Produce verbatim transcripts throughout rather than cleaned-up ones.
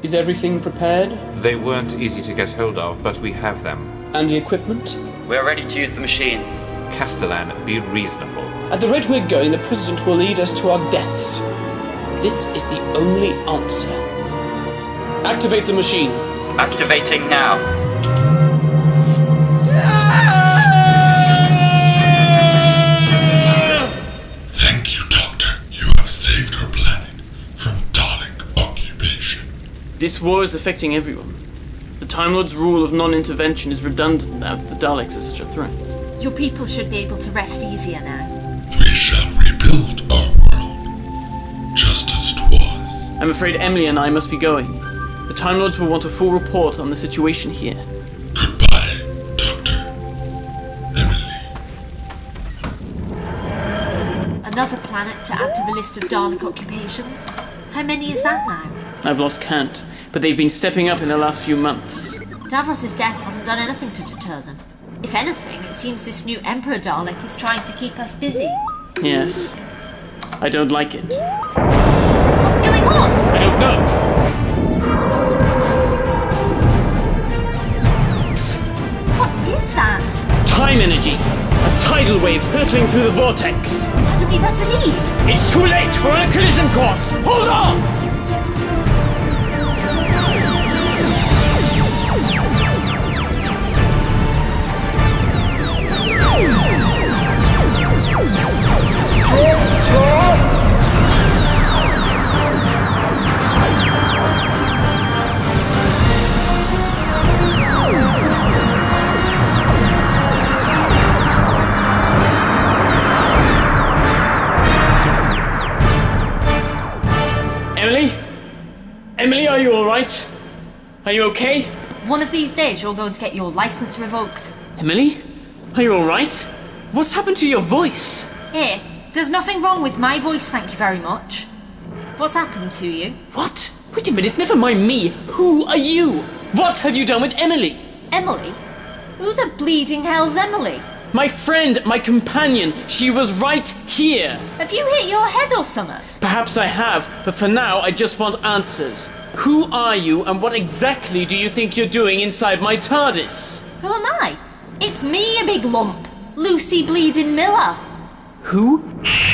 Is everything prepared? They weren't easy to get hold of, but we have them. And the equipment? We're ready to use the machine. Castellan, be reasonable. At the rate we're going, the President will lead us to our deaths. This is the only answer. Activate the machine. Activating now. Thank you, Doctor. You have saved our planet from Dalek occupation. This war is affecting everyone. The Time Lord's rule of non-intervention is redundant now that the Daleks are such a threat. Your people should be able to rest easier now. We shall rebuild our world, just as it was. I'm afraid Emily and I must be going. The Time Lords will want a full report on the situation here. Goodbye, Doctor. Emily. Another planet to add to the list of Dalek occupations. How many is that now? I've lost count, but they've been stepping up in the last few months. Davros' death hasn't done anything to deter them. If anything, it seems this new Emperor Dalek is trying to keep us busy. Yes. I don't like it. What's going on? I don't know. What is that? Time energy! A tidal wave hurtling through the vortex! Hadn't we better leave? It's too late! We're on a collision course! Hold on! Emily? Emily, are you alright? Are you okay? One of these days you're going to get your license revoked. Emily? Are you alright? What's happened to your voice? Here, there's nothing wrong with my voice, thank you very much. What's happened to you? What? Wait a minute, never mind me. Who are you? What have you done with Emily? Emily? Who the bleeding hell's Emily? My friend, my companion, she was right here. Have you hit your head or something? Perhaps I have, but for now I just want answers. Who are you and what exactly do you think you're doing inside my TARDIS? Who am I? It's me, a big lump. Lucie bleeding Miller. Who?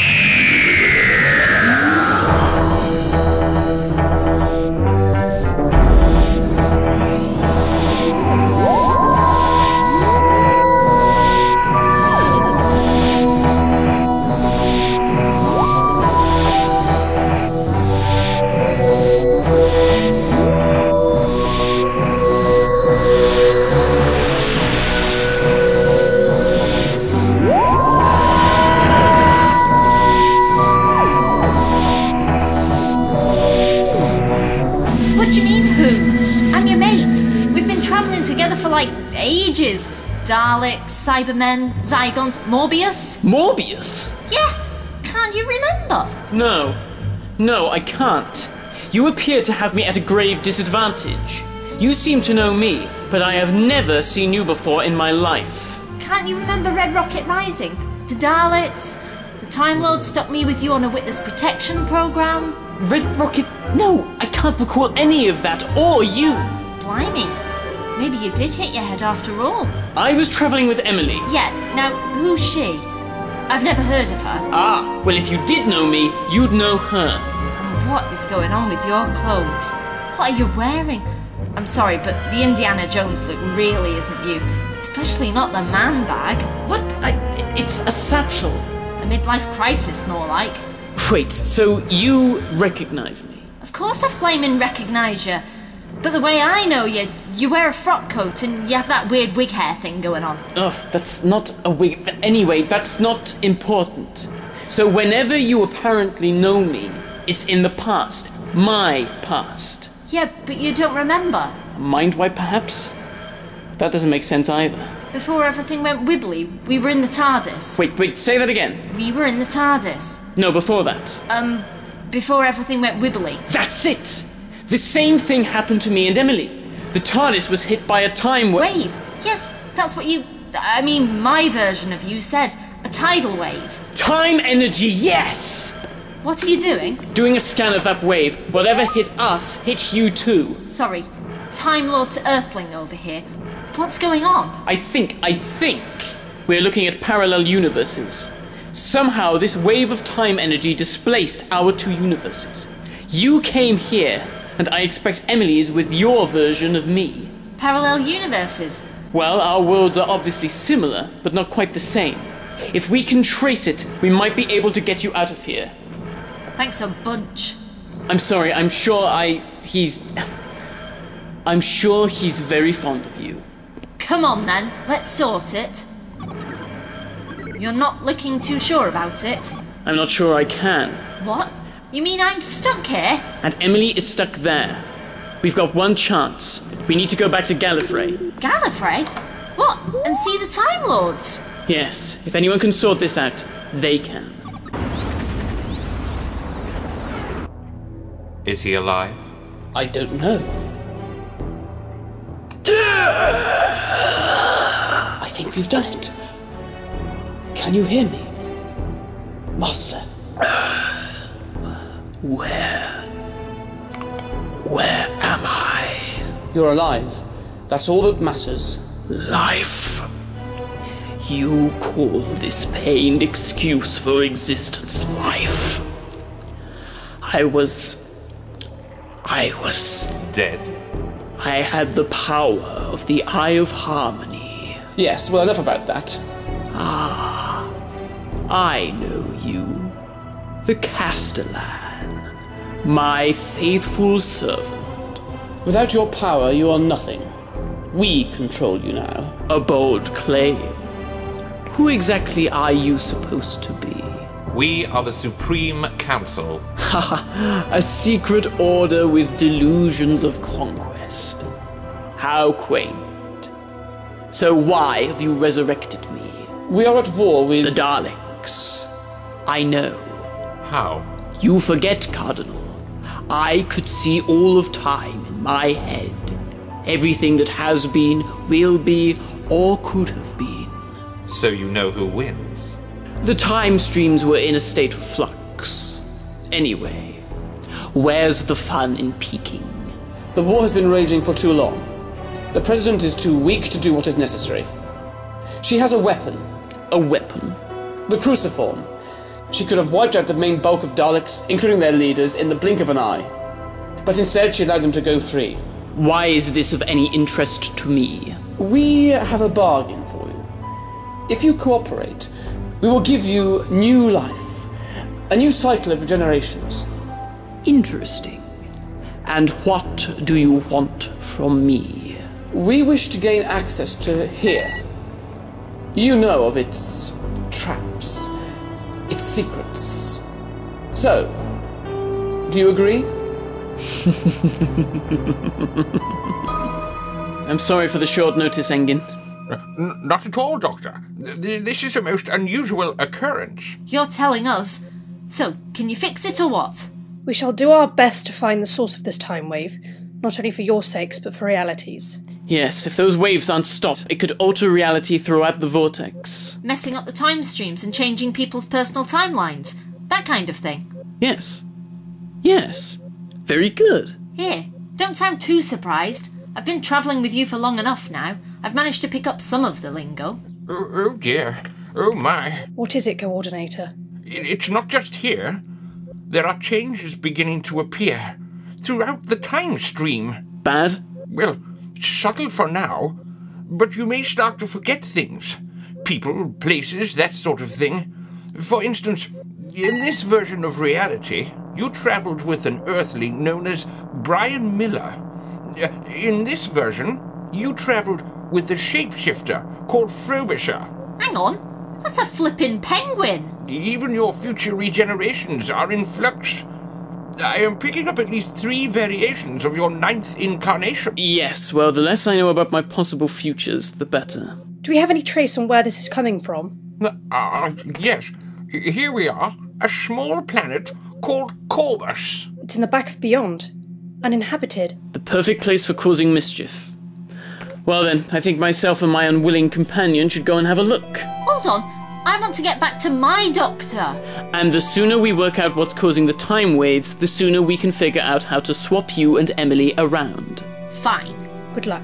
Ages. Daleks, Cybermen, Zygons, Morbius? Morbius? Yeah. Can't you remember? No. No, I can't. You appear to have me at a grave disadvantage. You seem to know me, but I have never seen you before in my life. Can't you remember Red Rocket Rising? The Daleks? The Time Lord stuck me with you on a witness protection program? Red Rocket? No, I can't recall any of that, or you. Blimey. Maybe you did hit your head after all. I was travelling with Emily. Yeah, now, who's she? I've never heard of her. Ah, well if you did know me, you'd know her. And what is going on with your clothes? What are you wearing? I'm sorry, but the Indiana Jones look really isn't you. Especially not the man bag. What? I, it's a satchel. A midlife crisis, more like. Wait, so you recognise me? Of course I flaming recognise you. But the way I know you, you wear a frock coat and you have that weird wig hair thing going on. Ugh, that's not a wig. Anyway, that's not important. So whenever you apparently know me, it's in the past. My past. Yeah, but you don't remember. A mind wipe, perhaps? That doesn't make sense either. Before everything went wibbly, we were in the TARDIS. Wait, wait, say that again. We were in the TARDIS. No, before that. Um, before everything went wibbly. That's it! The same thing happened to me and Emily. The TARDIS was hit by a time wave. Wave? Yes, that's what you... I mean, my version of you said. A tidal wave. Time energy, yes! What are you doing? Doing a scan of that wave. Whatever hit us, hit you too. Sorry, Time Lord to Earthling over here. What's going on? I think, I think we're looking at parallel universes. Somehow this wave of time energy displaced our two universes. You came here, and I expect Emily is with your version of me. Parallel universes? Well, our worlds are obviously similar, but not quite the same. If we can trace it, we might be able to get you out of here. Thanks a bunch. I'm sorry, I'm sure I... he's... I'm sure he's very fond of you. Come on then, let's sort it. You're not looking too sure about it? I'm not sure I can. What? You mean I'm stuck here? And Emily is stuck there. We've got one chance. We need to go back to Gallifrey. Gallifrey? What? And see the Time Lords? Yes, if anyone can sort this out, they can. Is he alive? I don't know. I think we've done it. Can you hear me? Master. Where? Where am I? You're alive. That's all that matters. Life. You call this pained excuse for existence life. I was... I was... Dead. I had the power of the Eye of Harmony. Yes, well, enough about that. Ah, I know you. The Castellan. My faithful servant. Without your power, you are nothing. We control you now. A bold claim. Who exactly are you supposed to be? We are the Supreme Council. Haha, a secret order with delusions of conquest. How quaint. So why have you resurrected me? We are at war with... The Daleks. I know. How? You forget, Cardinal. I could see all of time in my head. Everything that has been, will be, or could have been. So you know who wins? The time streams were in a state of flux. Anyway, where's the fun in peeking? The war has been raging for too long. The President is too weak to do what is necessary. She has a weapon. A weapon? The Cruciform. She could have wiped out the main bulk of Daleks, including their leaders, in the blink of an eye. But instead she allowed them to go free. Why is this of any interest to me? We have a bargain for you. If you cooperate, we will give you new life. A new cycle of regenerations. Interesting. And what do you want from me? We wish to gain access to here. You know of its traps, its secrets. So, do you agree? I'm sorry for the short notice, Engin. Uh, n- not at all, Doctor. Th- this is a most unusual occurrence. You're telling us. So, can you fix it or what? We shall do our best to find the source of this time wave, not only for your sakes, but for reality's. Yes, if those waves aren't stopped, it could alter reality throughout the vortex. Messing up the time streams and changing people's personal timelines. That kind of thing. Yes. Yes. Very good. Here, don't sound too surprised. I've been travelling with you for long enough now. I've managed to pick up some of the lingo. Oh, oh dear. Oh my. What is it, Coordinator? It- it's not just here. There are changes beginning to appear throughout the time stream. Bad? Well, subtle for now, but you may start to forget things. People, places, that sort of thing. For instance, in this version of reality, you travelled with an Earthling known as Brian Miller. Uh, In this version, you travelled with a shapeshifter called Frobisher. Hang on, that's a flippin' penguin! Even your future regenerations are in flux. I am picking up at least three variations of your ninth incarnation. Yes, well, the less I know about my possible futures, the better. Do we have any trace on where this is coming from? Ah, uh, yes. Here we are, a small planet called Corvus. It's in the back of Beyond. Uninhabited. The perfect place for causing mischief. Well then, I think myself and my unwilling companion should go and have a look. Hold on, I want to get back to my doctor. And the sooner we work out what's causing the time waves, the sooner we can figure out how to swap you and Emily around. Fine. Good luck.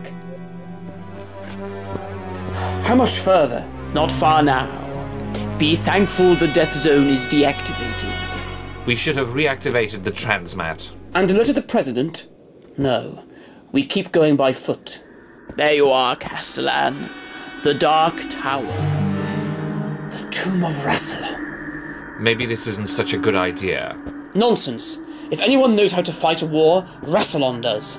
How much further? Not far now. Be thankful the death zone is deactivated. We should have reactivated the transmat. And alerted the President? No. We keep going by foot. There you are, Castellan. The Dark Tower. The Tomb of Rassilon. Maybe this isn't such a good idea. Nonsense. If anyone knows how to fight a war, Rassilon does.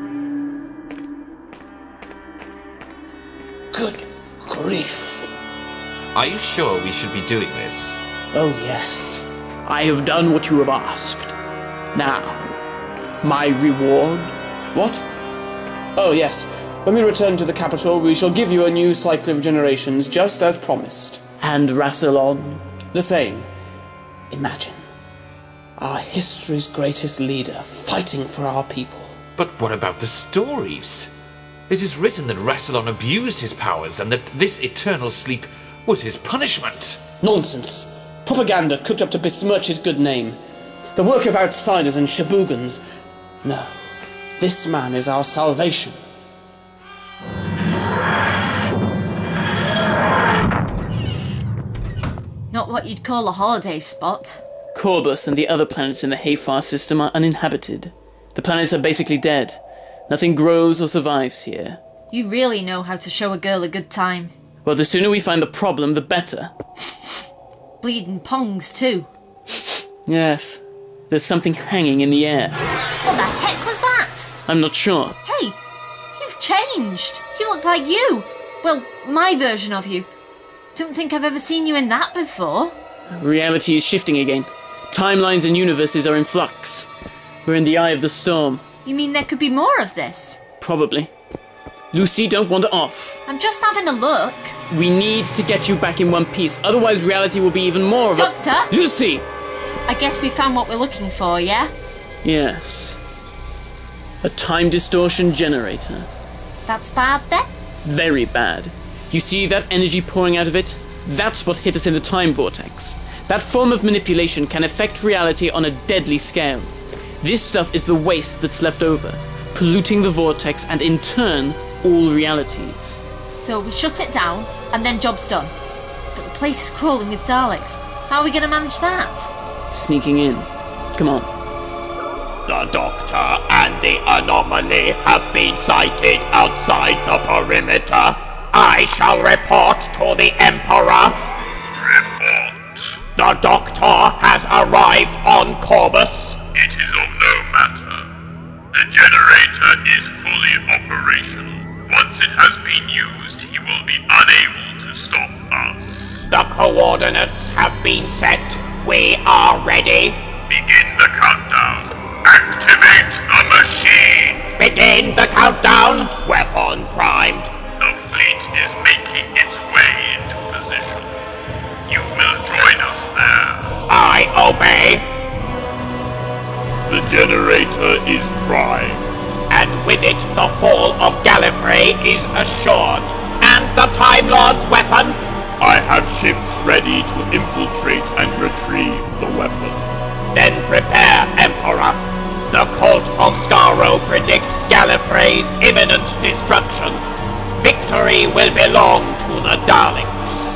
Good grief. Are you sure we should be doing this? Oh, yes. I have done what you have asked. Now, my reward? What? Oh, yes. When we return to the capital, we shall give you a new cycle of generations, just as promised. And Rassilon? The same. Imagine. Our history's greatest leader fighting for our people. But what about the stories? It is written that Rassilon abused his powers and that this eternal sleep was his punishment. Nonsense. Propaganda cooked up to besmirch his good name. The work of outsiders and shabugans. No. This man is our salvation. Not what you'd call a holiday spot. Corbus and the other planets in the Hayfar system are uninhabited. The planets are basically dead. Nothing grows or survives here. You really know how to show a girl a good time. Well, the sooner we find the problem, the better. Bleeding pongs, too. Yes. There's something hanging in the air. What the heck was that? I'm not sure. Hey, you've changed. You look like you. Well, my version of you. Don't think I've ever seen you in that before. Reality is shifting again. Timelines and universes are in flux. We're in the eye of the storm. You mean there could be more of this? Probably. Lucie, don't wander off. I'm just having a look. We need to get you back in one piece, otherwise reality will be even more of a— Doctor? Lucie! I guess we found what we're looking for, yeah? Yes. A time distortion generator. That's bad, then? Very bad. You see that energy pouring out of it? That's what hit us in the time vortex. That form of manipulation can affect reality on a deadly scale. This stuff is the waste that's left over, polluting the vortex and in turn, all realities. So we shut it down, and then job's done. But the place is crawling with Daleks. How are we going to manage that? Sneaking in. Come on. The Doctor and the anomaly have been sighted outside the perimeter. I shall report to the Emperor. Report. The Doctor has arrived on Corbus. It is of no matter. The generator is fully operational. Once it has been used, he will be unable to stop us. The coordinates have been set. We are ready. Begin the countdown. Activate the machine. Begin the countdown. Weapon primed. The fleet is making its way into position. You will join us there. I obey. The generator is primed. And with it, the fall of Gallifrey is assured. And the Time Lord's weapon? I have ships ready to infiltrate and retrieve the weapon. Then prepare, Emperor. The cult of Skaro predict Gallifrey's imminent destruction. Victory will belong to the Daleks.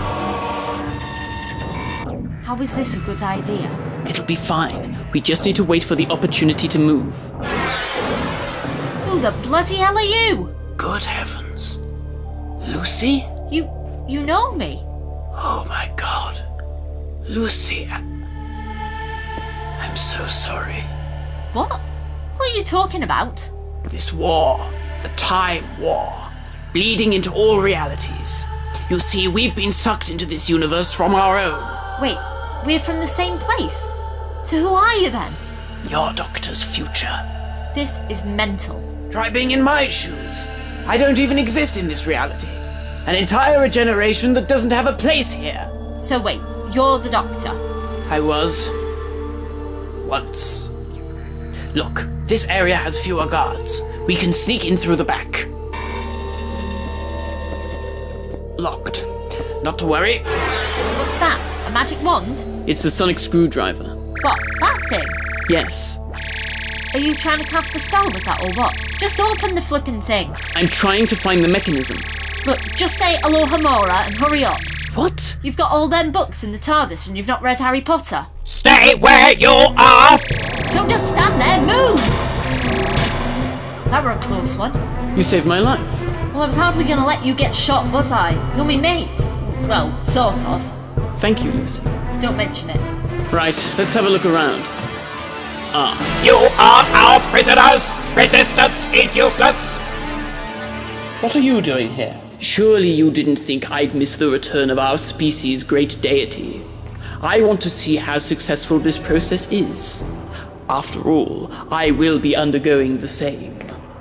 How is this a good idea? It'll be fine. We just need to wait for the opportunity to move. Who the bloody hell are you? Good heavens. Lucie? You... you know me. Oh my god. Lucie, I... I'm so sorry. What? What are you talking about? This war, the Time War, bleeding into all realities. You see, we've been sucked into this universe from our own. Wait, we're from the same place? So who are you then? Your Doctor's future. This is mental. Try being in my shoes. I don't even exist in this reality. An entire regeneration that doesn't have a place here. So wait, you're the Doctor? I was. Once. Look, this area has fewer guards. We can sneak in through the back. Locked. Not to worry. What's that? A magic wand? It's the sonic screwdriver. What? That thing? Yes. Are you trying to cast a spell with that or what? Just open the flippin' thing. I'm trying to find the mechanism. Look, just say Aloha Mora and hurry up. What? You've got all them books in the TARDIS and you've not read Harry Potter. Stay where you are! Don't just stand there, move! That were a close one. You saved my life. Well, I was hardly going to let you get shot, was I? You're my mate. Well, sort of. Thank you, Lucie. Don't mention it. Right, let's have a look around. Ah. You are our prisoners! Resistance is useless! What are you doing here? Surely you didn't think I'd miss the return of our species' great deity. I want to see how successful this process is. After all, I will be undergoing the same.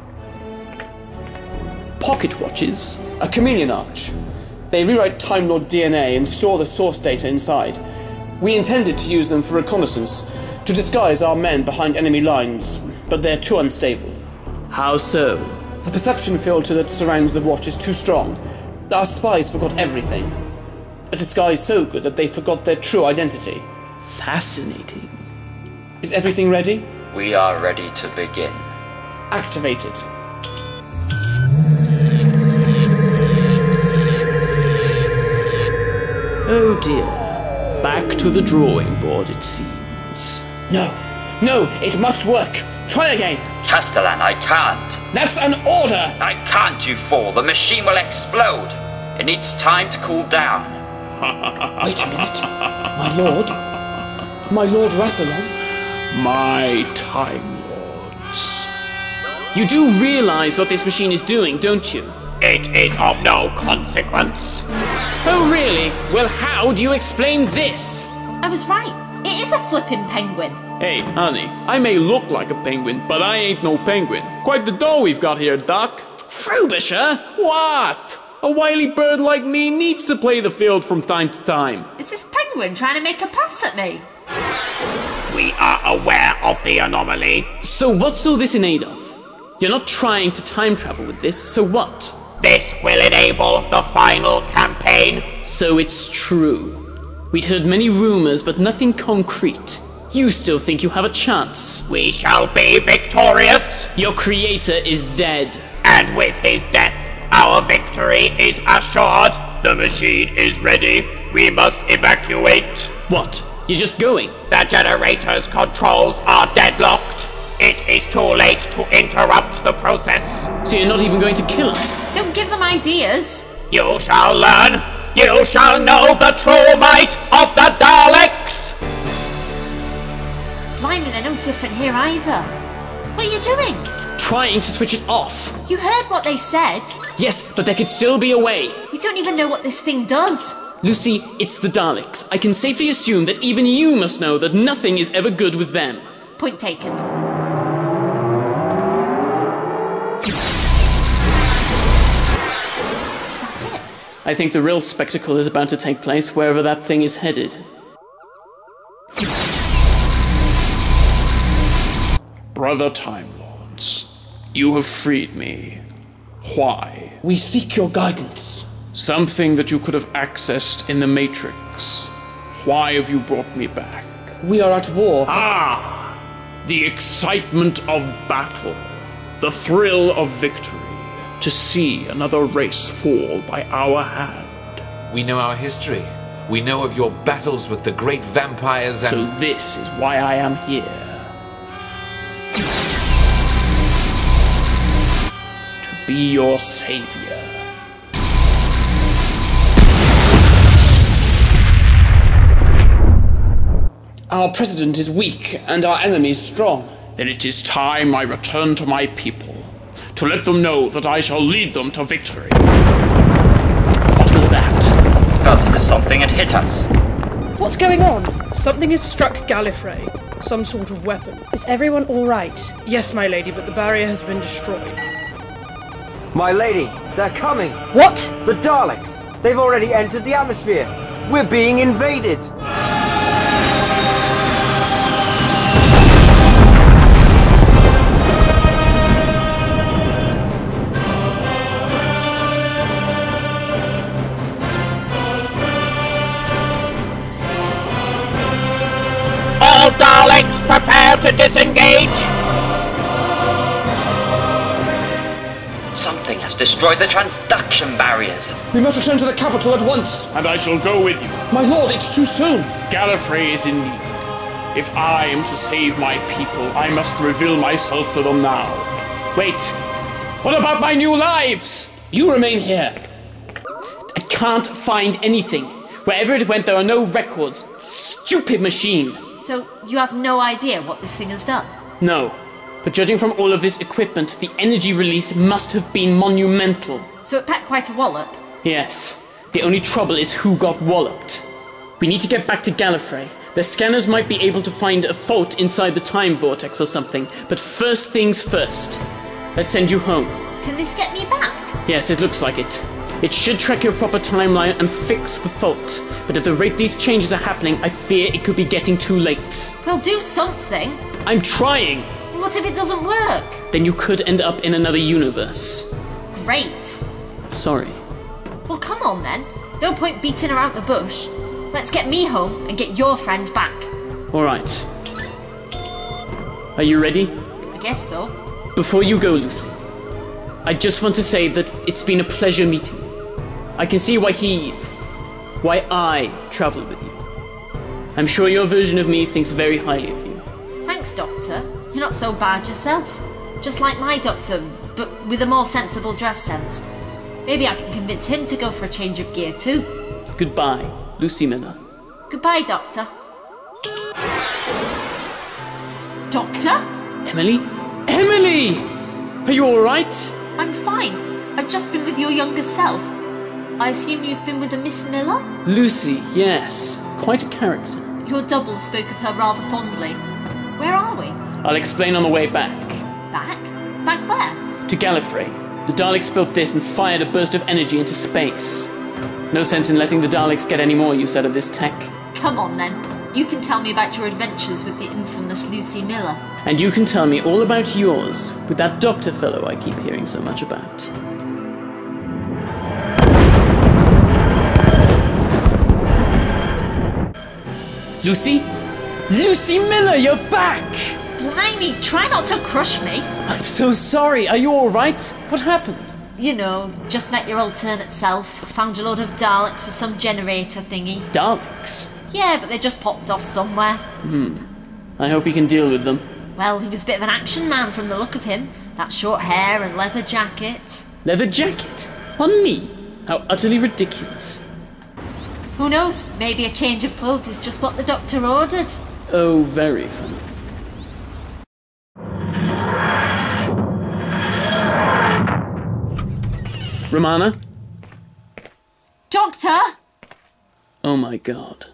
Pocket watches? A chameleon arch. They rewrite Time Lord D N A and store the source data inside. We intended to use them for reconnaissance, to disguise our men behind enemy lines, but they're too unstable. How so? The perception filter that surrounds the watch is too strong. Our spies forgot everything. A disguise so good that they forgot their true identity. Fascinating. Is everything ready? We are ready to begin. Activate it. Oh dear. Back to the drawing board, it seems. No, no, it must work. Try again. Castellan, I can't. That's an order. I can't, you fool. The machine will explode. It needs time to cool down. Wait a minute. My lord? My Lord Rassilon? My Time Lords. You do realize what this machine is doing, don't you? It is of no consequence. Oh, really? Well, how do you explain this? I was right. It is a flippin' penguin. Hey, honey, I may look like a penguin, but I ain't no penguin. Quite the dough we've got here, Doc. Frobisher? What? A wily bird like me needs to play the field from time to time. Is this penguin trying to make a pass at me? We are aware of the anomaly. So what's all this in aid of? You're not trying to time travel with this, so what? This will enable the final campaign. So it's true. We'd heard many rumors, but nothing concrete. You still think you have a chance? We shall be victorious. Your creator is dead. And with his death, our victory is assured. The machine is ready. We must evacuate. What? You're just going? The generator's controls are deadlocked. It is too late to interrupt the process. So you're not even going to kill us? Don't give them ideas. You shall learn. You shall know the true might of the Daleks. Blimey, they're no different here either. What are you doing? Trying to switch it off. You heard what they said. Yes, but there could still be a way. We don't even know what this thing does. Lucie, it's the Daleks. I can safely assume that even you must know that nothing is ever good with them. Point taken. I think the real spectacle is about to take place wherever that thing is headed. Brother Time Lords, you have freed me. Why? We seek your guidance. Something that you could have accessed in the Matrix. Why have you brought me back? We are at war. Ah! The excitement of battle. The thrill of victory. To see another race fall by our hand. We know our history. We know of your battles with the great vampires and... So this is why I am here. To be your savior. Our president is weak and our enemies strong. Then it is time I return to my people. To let them know that I shall lead them to victory. What was that? Felt as if something had hit us. What's going on? Something has struck Gallifrey. Some sort of weapon. Is everyone all right? Yes, my lady, but the barrier has been destroyed. My lady, they're coming. What? The Daleks. They've already entered the atmosphere. We're being invaded. prepare to disengage! Something has destroyed the transduction barriers. We must return to the capital at once. And I shall go with you. My lord, it's too soon. Gallifrey is in need. If I am to save my people, I must reveal myself to them now. Wait, what about my new lives? You remain here. I can't find anything. Wherever it went, there are no records. Stupid machine. So, you have no idea what this thing has done? No. But judging from all of this equipment, the energy release must have been monumental. So it packed quite a wallop? Yes. The only trouble is who got walloped. We need to get back to Gallifrey. The scanners might be able to find a fault inside the time vortex or something, but first things first. Let's send you home. Can this get me back? Yes, it looks like it. It should track your proper timeline and fix the fault. But at the rate these changes are happening, I fear it could be getting too late. Well, do something. I'm trying. What if it doesn't work? Then you could end up in another universe. Great. Sorry. Well, come on then. No point beating around the bush. Let's get me home and get your friend back. All right. Are you ready? I guess so. Before you go, Lucie, I just want to say that it's been a pleasure meeting you. I can see why he... why I traveled with you. I'm sure your version of me thinks very highly of you. Thanks, Doctor. You're not so bad yourself. Just like my doctor, but with a more sensible dress sense. Maybe I can convince him to go for a change of gear too. Goodbye, Lucie Miller. Goodbye, Doctor. Doctor? Emily? Emily! Are you alright? I'm fine. I've just been with your younger self. I assume you've been with a Miss Miller? Lucie, yes. Quite a character. Your double spoke of her rather fondly. Where are we? I'll explain on the way back. Back? Back where? To Gallifrey. The Daleks built this and fired a burst of energy into space. No sense in letting the Daleks get any more use out of this tech. Come on then. You can tell me about your adventures with the infamous Lucie Miller. And you can tell me all about yours with that doctor fellow I keep hearing so much about. Lucie? Lucie Miller, you're back! Blimey, try not to crush me. I'm so sorry. Are you alright? What happened? You know, just met your alternate self. Found a load of Daleks for some generator thingy. Daleks? Yeah, but they just popped off somewhere. Hmm. I hope you can deal with them. Well, he was a bit of an action man from the look of him. That short hair and leather jacket. Leather jacket? On me? How utterly ridiculous. Who knows? Maybe a change of clothes is just what the doctor ordered. Oh, very funny. Romana? Doctor! Oh my god.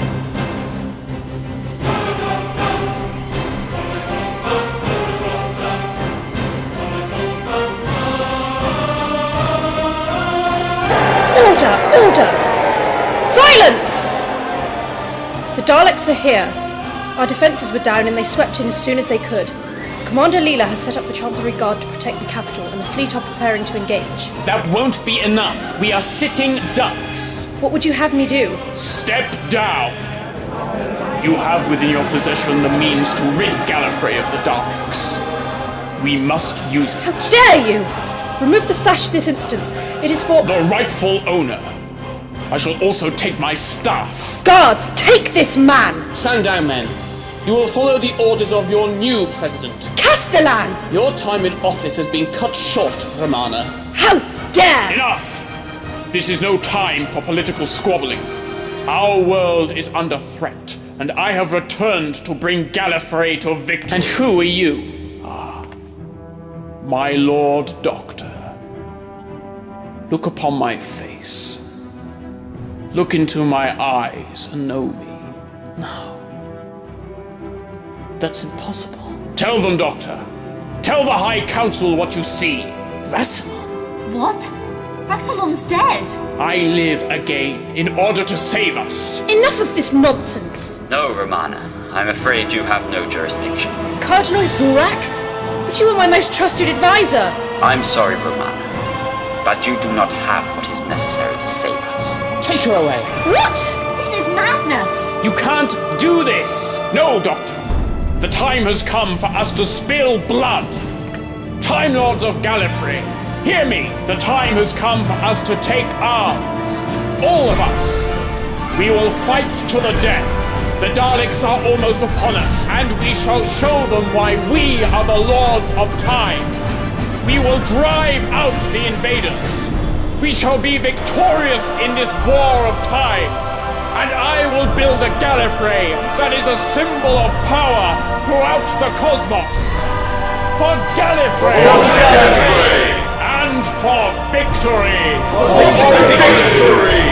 Order! Order! Silence! The Daleks are here. Our defences were down and they swept in as soon as they could. Commander Leela has set up the Chancellery Guard to protect the capital and the fleet are preparing to engage. That won't be enough. We are sitting ducks. What would you have me do? Step down. You have within your possession the means to rid Gallifrey of the Daleks. We must use it. How dare you! Remove the sash this instance. It is for... The rightful owner. I shall also take my staff. Guards, take this man! Stand down, men. You will follow the orders of your new president. Castellan! Your time in office has been cut short, Romana. How dare! Enough! This is no time for political squabbling. Our world is under threat, and I have returned to bring Gallifrey to victory. And who are you? Ah, my Lord Doctor. Look upon my face. Look into my eyes and know me. No. That's impossible. Tell them, Doctor. Tell the High Council what you see. Rassilon? What? Rassilon's dead. I live again in order to save us. Enough of this nonsense. No, Romana. I'm afraid you have no jurisdiction. Cardinal Zorak? But you were my most trusted advisor. I'm sorry, Romana, but you do not have what is necessary to save us. Take her away. What? This is madness. You can't do this. No, Doctor. The time has come for us to spill blood. Time Lords of Gallifrey, hear me! The time has come for us to take arms. All of us. We will fight to the death. The Daleks are almost upon us, and we shall show them why we are the Lords of Time. We will drive out the invaders. We shall be victorious in this war of time. And I will build a Gallifrey that is a symbol of power throughout the cosmos. For Gallifrey! For Gallifrey! And for victory! For victory!